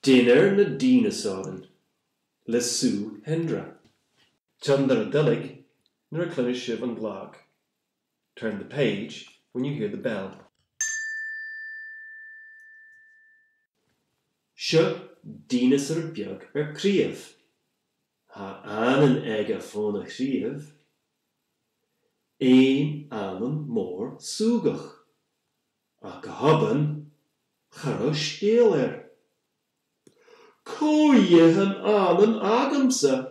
Dinnear na Dineosoran, le Sue Hendra. Chandra Dillig, nor clinish shiv and blog. Turn the page when you hear the bell. Shu Dineosor biog krief. Ha anen ega fona krief. Een anen more sugach. A gehabben charosh deeler. Ko jehen anen agemse.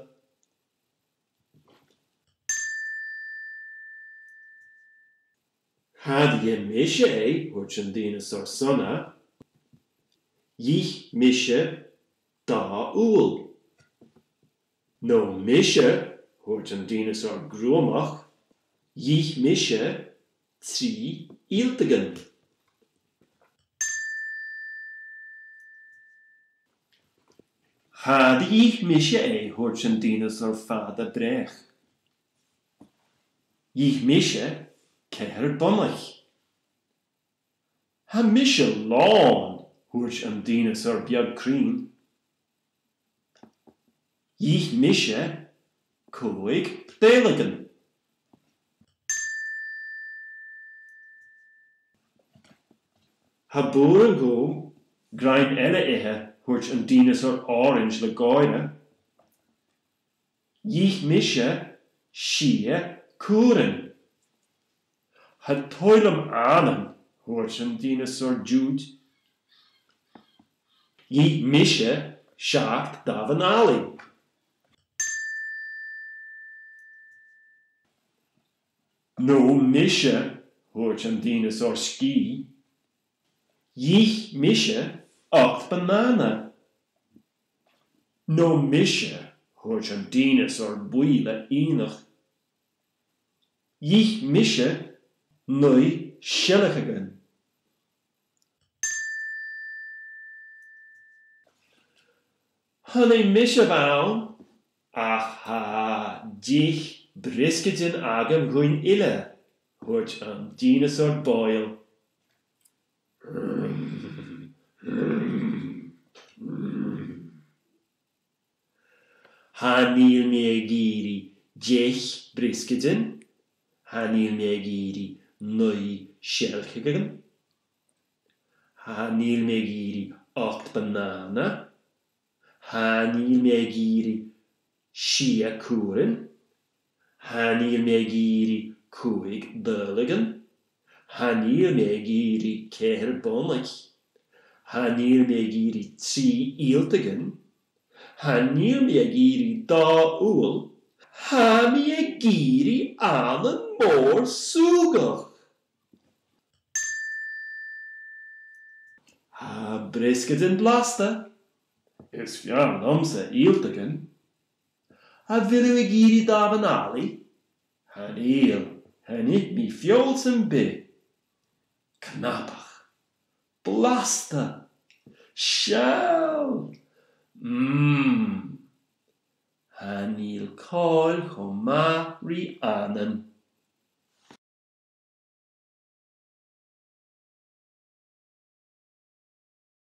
Had je misje hoort een Dineosor sonna. Jich misje da oel. No misje hoort een Dineosor gromach. Jich misje tri iltigen. Had jich misje hoort een Dineosor vader brech. Jich misje keher bonnach. Ha misje lawn hoort een Dineosor biog kreen. Jich misje koig deligen. Ha boeren go grain elle hoort een Dineosor orange le goire. Jich misje shie koeren. Ha toilem anen hoort een Dineosor jude. Jich misje shaakt davenali. No misje hoort een Dineosor ski. Jich misje 8 banana. No misje hoort een Dineosor buile enig. Jich misje nui schilligen. Honey misje wou. Ach ha, jich brisketen agam goin ille, hoort een Dineosor boil. Hanil megiri jech brisketen. Hanil megiri nui schelkigen. Hanil megiri 8 banana. Hanil megiri shia koeren. Hanil megiri koig dulligen. Hanil megiri keher bonnach. Hanil megiri tri iltigen. Hanil megiri da oel. Hanil anen more sugach. Ha brisketen blasta. Is fjern omse iltigen. Ha villu davenali. Hanil, hanit mi fjolsen be. Knappach. Blasta. Shell. Hanil koil choma ri anen.